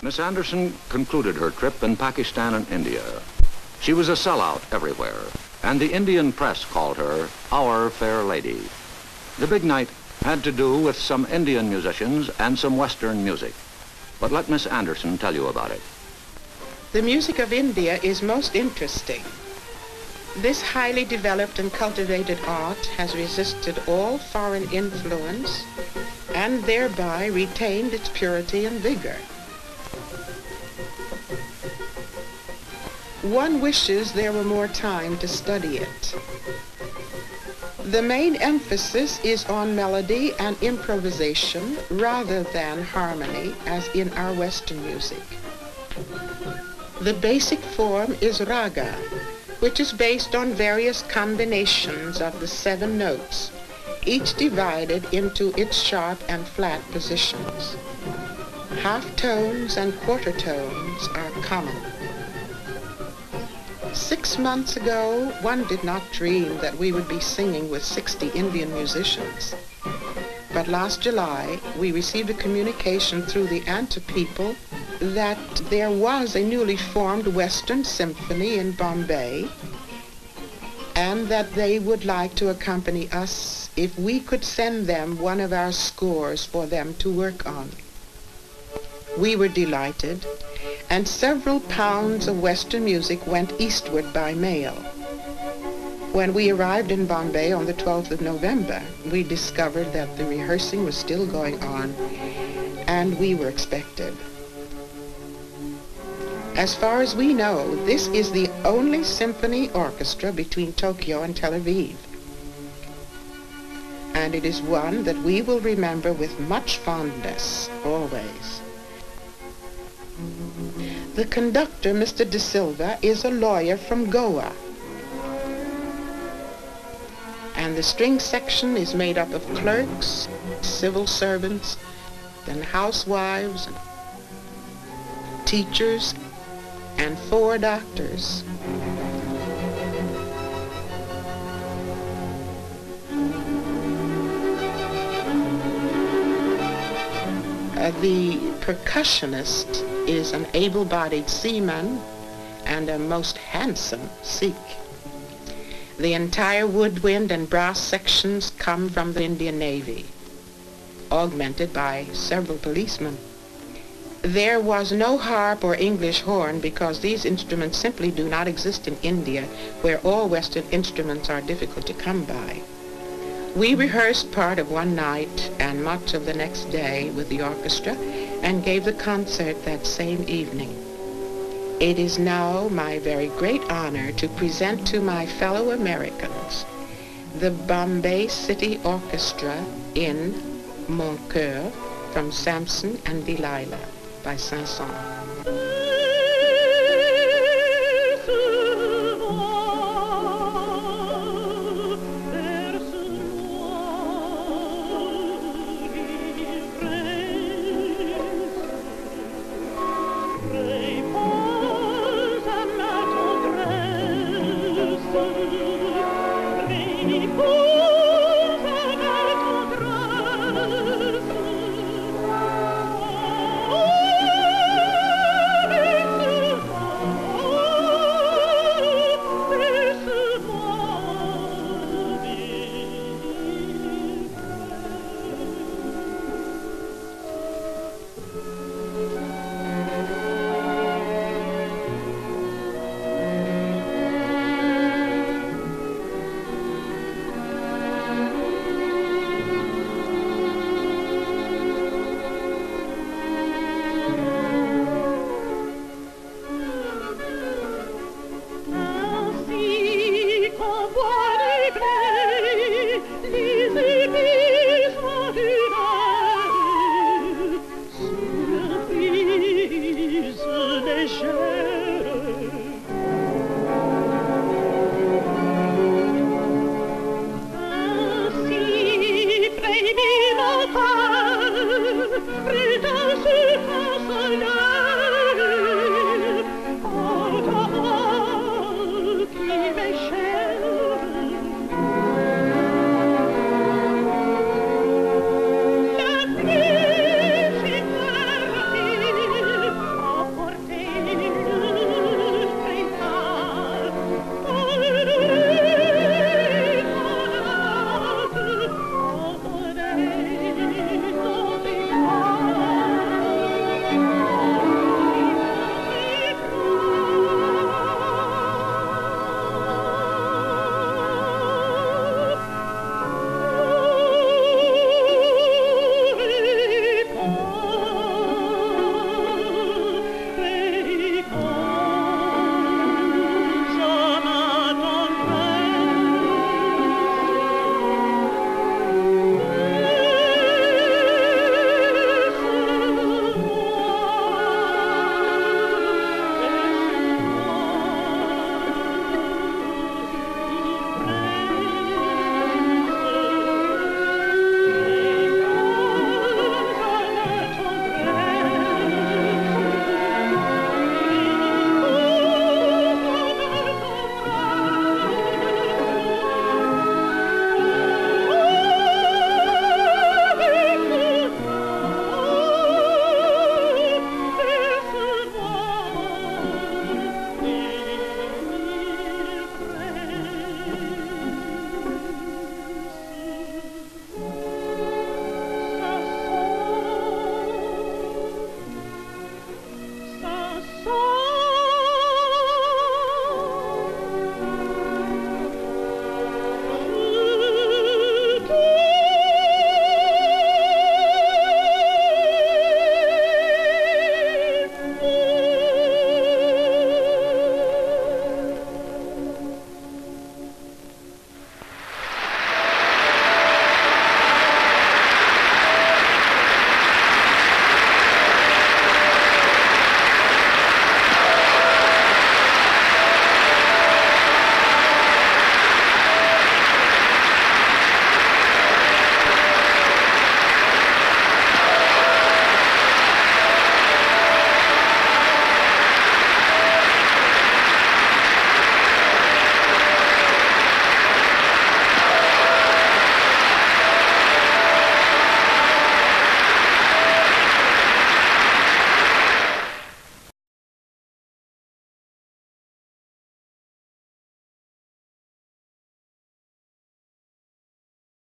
Miss Anderson concluded her trip in Pakistan and India. She was a sellout everywhere, and the Indian press called her our fair lady. The big night had to do with some Indian musicians and some Western music. But let Miss Anderson tell you about it. The music of India is most interesting. This highly developed and cultivated art has resisted all foreign influence and thereby retained its purity and vigor. One wishes there were more time to study it. The main emphasis is on melody and improvisation rather than harmony, as in our Western music. The basic form is raga, which is based on various combinations of the 7 notes, each divided into its sharp and flat positions. Half tones and quarter tones are common. 6 months ago, one did not dream that we would be singing with 60 Indian musicians. But last July, we received a communication through the Anta people that there was a newly formed Western Symphony in Bombay, and that they would like to accompany us if we could send them one of our scores for them to work on. We were delighted, and several pounds of Western music went eastward by mail. When we arrived in Bombay on the 12th of November, we discovered that the rehearsing was still going on, and we were expected. As far as we know, this is the only symphony orchestra between Tokyo and Tel Aviv, and it is one that we will remember with much fondness, always. The conductor, Mr. De Silva, is a lawyer from Goa, and the string section is made up of clerks, civil servants, and housewives, teachers, and 4 doctors. The percussionist is an able-bodied seaman and a most handsome Sikh. The entire woodwind and brass sections come from the Indian Navy, augmented by several policemen. There was no harp or English horn because these instruments simply do not exist in India, where all Western instruments are difficult to come by. We rehearsed part of one night and much of the next day with the orchestra and gave the concert that same evening. It is now my very great honor to present to my fellow Americans the Bombay City Orchestra in Mon Coeur from Samson and Delilah by Saint-Saëns. Oh